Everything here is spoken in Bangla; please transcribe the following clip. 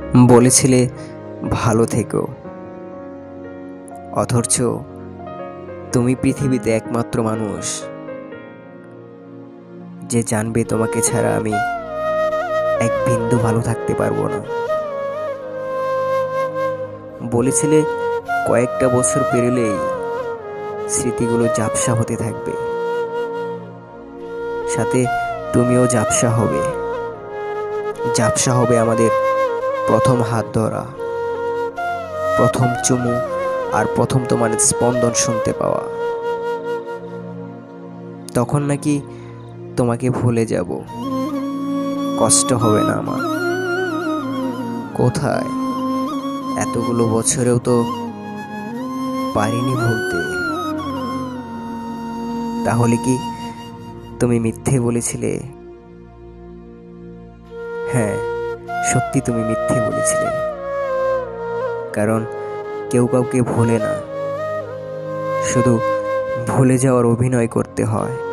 বলেছিলে ভালো থেকো, অথচ তুমি পৃথিবীতে একমাত্র মানুষ যে জানবে তোমাকে ছাড়া আমি এক বিন্দু ভালো থাকতে পারবো না। বলেছিলে কয়েকটা বছর পেরোলেই স্মৃতিগুলো ঝাপসা হতে থাকবে, সাথে তুমিও ঝাপসা হবে। ঝাপসা হবে আমাদের প্রথম হাত ধরা, প্রথম চুমু, আর প্রথম তোমার স্পন্দন শুনতে পাওয়া। তখন নাকি তোমাকে ভুলে যাব, কষ্ট হবে না আমার। কোথায়, এতগুলো বছরেও তো পারিনি ভুলতে। তাহলে কি তুমি মিথ্যে বলেছিলে? হ্যাঁ, সত্যি তুমি মিথ্যে বলেছিলে, কারণ কেউ কাউকে ভোলে না, শুধু ভুলে যাওয়ার অভিনয় করতে হয়।